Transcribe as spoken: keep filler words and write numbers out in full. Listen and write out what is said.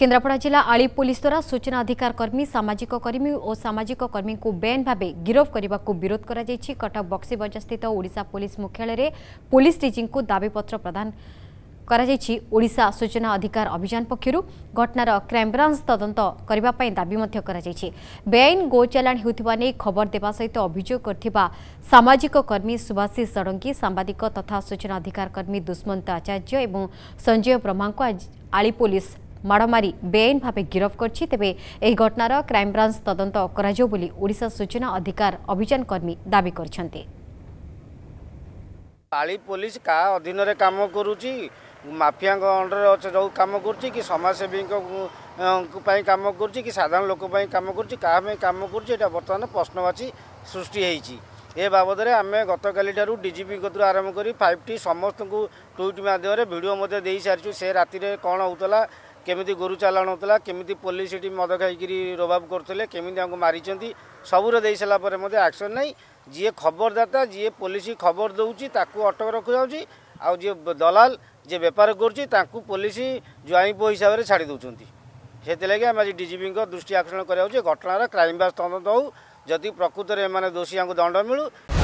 केन्द्रापड़ा जिला आली पुलिस द्वारा सूचना अधिकार कर्मी सामाजिक कर्मी और सामाजिक कर्मी को बेआईन भाव गिरफ करने को विरोध करा जायछि। कटक बक्सी बजार स्थित ओडिशा पुलिस मुख्यालय रे पुलिस डीजी को दाबीपत्र प्रदान करा जायछि। ओडिशा सूचना अधिकार अभियान पक्षरु घटनार क्राइमब्रांच तदंत करबा पई दाबी मध्य करा जायछि। बेआईन गोचालान हेउथिबा नै खबर देबा सहित अभियोग करथिबा सामाजिक कर्मी subhashisadangi सांबादिक तथा सूचना अधिकार कर्मी दुष्मंत आचार्य एवं संजय ब्रह्मा को आली पुलिस माड़मारी बेआईन भाव गिरफ करछि। तेबे एही घटनार क्राइमब्रांच तदंत कराजियो बोली ओडिशा सूचना अधिकार अभियान कर्मी दाबी करछन्ते। आली पुलिस का अधीन रे काम करूची माफिया अंडर जो कम करुच्ची कि समाजसेवी कम करुच्ची कि साधारण लोक कम करुच्ची क्या कम करुच्ची बर्तमान प्रश्नवाची सृष्टि होती। ए बाबद आम गत काली डीजीपी कतु आरंभ कर फाइव टी समस्त को ट्विट माध्यम भिडियो दे सारी से राति कौन होता केमी गोरु चालाण होता केमी पुलिस ये मद खाई रोबाब करते केमी मारी सबूर दे सारापर एक्शन नहीं। जी खबरदाता जी पुलिस खबर दौची अटक रखा जाऊँगी आउ जी दलाल जे बेपार करुच्ची पुलिस ज्वाई पो हिसाब से छाड़ी दौरान से आम आज डीजीपी दृष्टि आकर्षण करा घटनार क्राइम ब्रांच तदंत हो जदि प्रकृत में दोषी दंड मिलू।